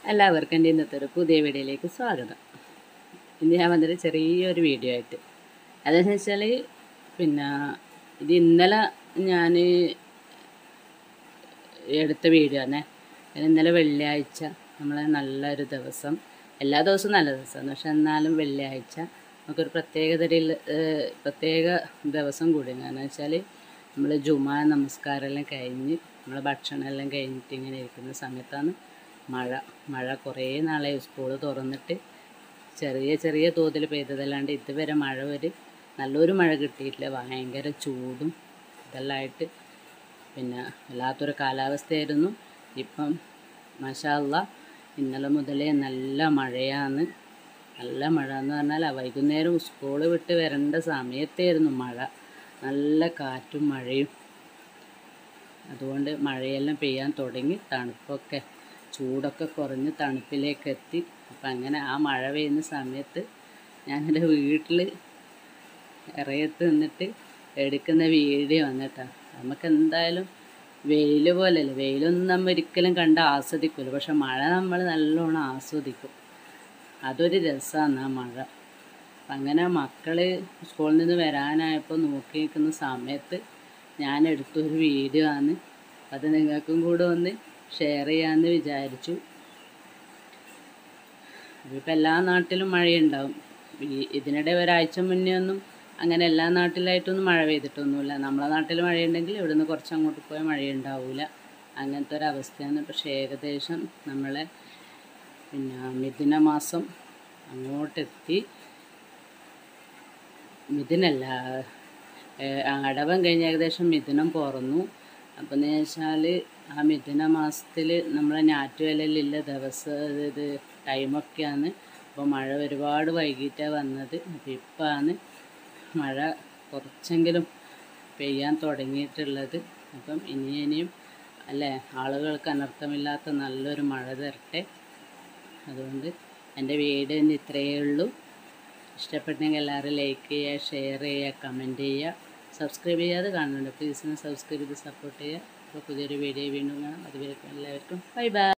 എല്ലാവർക്കും എൻ്റെ ഇന്നത്തെ ഒരു പുതിയ വീഡിയോയിലേക്ക് സ്വാഗതം. ഇന്ന് ഞാൻ വന്നിട്ട് ചെറിയൊരു വീഡിയോ ആയിട്ട്, അതെന്ന് വെച്ചാൽ ഇത് ഇന്നലെ ഞാൻ എടുത്ത വീഡിയോ ആണ്. ഇന്നലെ വെള്ളിയാഴ്ച, നമ്മളെ നല്ലൊരു ദിവസം, എല്ലാ ദിവസവും നല്ല ദിവസമാണ്, പക്ഷെ എന്നാലും വെള്ളിയാഴ്ച നമുക്കൊരു പ്രത്യേക ദിവസം കൂടി. കാരണം വെച്ചാൽ നമ്മൾ ജുമാ നമസ്കാരമെല്ലാം കഴിഞ്ഞ് നമ്മളെ ഭക്ഷണമെല്ലാം കഴിഞ്ഞിട്ട് ഇങ്ങനെ ഇരിക്കുന്ന സമയത്താണ് മഴ കുറേ നാളായി സ്കൂൾ തുറന്നിട്ട് ചെറിയ തോതിൽ പെയ്തതല്ലാണ്ട് ഇതുവരെ നല്ലൊരു മഴ കിട്ടിയിട്ടില്ല. ഭയങ്കര ചൂടും ഇതെല്ലാം ആയിട്ട് വല്ലാത്തൊരു കാലാവസ്ഥയായിരുന്നു. ഇപ്പം മാഷാ അല്ലാഹ് ഇന്നലെ മുതലേ നല്ല മഴയാണ്. നല്ല മഴ എന്ന് പറഞ്ഞാൽ വൈകുന്നേരം സ്കൂൾ വിട്ട് വരേണ്ട സമയത്തായിരുന്നു മഴ. നല്ല കാറ്റും മഴയും, അതുകൊണ്ട് മഴയെല്ലാം പെയ്യാൻ തുടങ്ങി. തണുപ്പൊക്കെ, ചൂടൊക്കെ കുറഞ്ഞ് തണുപ്പിലേക്ക് എത്തി. അപ്പം അങ്ങനെ ആ മഴ പെയ്യുന്ന സമയത്ത് ഞാനെൻ്റെ വീട്ടിൽ ഇറയത്ത് നിന്നിട്ട് എടുക്കുന്ന വീഡിയോ വന്നിട്ടാണ്. നമുക്ക് എന്തായാലും വെയിൽ പോലെയല്ല, വെയിലൊന്നും നമ്മൾ ഒരിക്കലും കണ്ട് ആസ്വദിക്കില്ല, പക്ഷെ മഴ നമ്മൾ നല്ലോണം ആസ്വദിക്കും. അതൊരു രസമാണ് ആ മഴ. അങ്ങനെ മക്കൾ സ്കൂളിൽ നിന്ന് വരാനായപ്പോൾ നോക്കി നിൽക്കുന്ന സമയത്ത് ഞാൻ എടുത്തൊരു വീഡിയോ ആണ്. അത് നിങ്ങൾക്കും കൂടെ ഒന്ന് ഷെയർ ചെയ്യാമെന്ന് വിചാരിച്ചു. ഇപ്പം എല്ലാ നാട്ടിലും മഴയുണ്ടാവും. ഇതിനിടെ ഒരാഴ്ച മുന്നേ ഒന്നും അങ്ങനെ എല്ലാ നാട്ടിലായിട്ടൊന്നും മഴ പെയ്തിട്ടൊന്നുമില്ല. നമ്മളെ നാട്ടിൽ മഴയുണ്ടെങ്കിൽ ഇവിടുന്ന് കുറച്ച് അങ്ങോട്ട് പോയാൽ മഴയുണ്ടാവില്ല. അങ്ങനത്തെ ഒരവസ്ഥയാണ്. പക്ഷേ ഏകദേശം നമ്മളെ മിഥുന മാസം അങ്ങോട്ടെത്തി. മിഥുനല്ല, അടവം കഴിഞ്ഞ് ഏകദേശം മിഥുനം തുറന്നു. അപ്പം എന്ന് വെച്ചാൽ ആ മിഥുന മാസത്തിൽ നമ്മളെ ഞാറ്റുവേലയിലുള്ള ദിവസം ഇത് ടൈമൊക്കെയാണ്. അപ്പോൾ മഴ ഒരുപാട് വൈകിട്ടാണ് വന്നത്. അപ്പോൾ ഇപ്പോഴാണ് മഴ കുറച്ചെങ്കിലും പെയ്യാൻ തുടങ്ങിയിട്ടുള്ളത്. അപ്പം ഇനിയും അല്ലേ, ആളുകൾക്ക് അനർത്ഥമില്ലാത്ത നല്ലൊരു മഴ തരട്ടെ. അതുകൊണ്ട് എൻ്റെ വീഡിയോ ഇത്രയേ ഉള്ളൂ. ഇഷ്ടപ്പെട്ടെങ്കിൽ എല്ലാവരും ലൈക്ക് ചെയ്യുക, ഷെയർ ചെയ്യുക, കമൻറ്റ് ചെയ്യുക. സബ്സ്ക്രൈബ് ചെയ്യാതെ കാണുന്നുണ്ട്, പ്ലീസ് ഒന്ന് സബ്സ്ക്രൈബ് ചെയ്ത് സപ്പോർട്ട് ചെയ്യുക. അപ്പോൾ പുതിയൊരു വീഡിയോ വീണ്ടും കാണാം. അതുവരെ എല്ലാവർക്കും ബൈ ബൈ.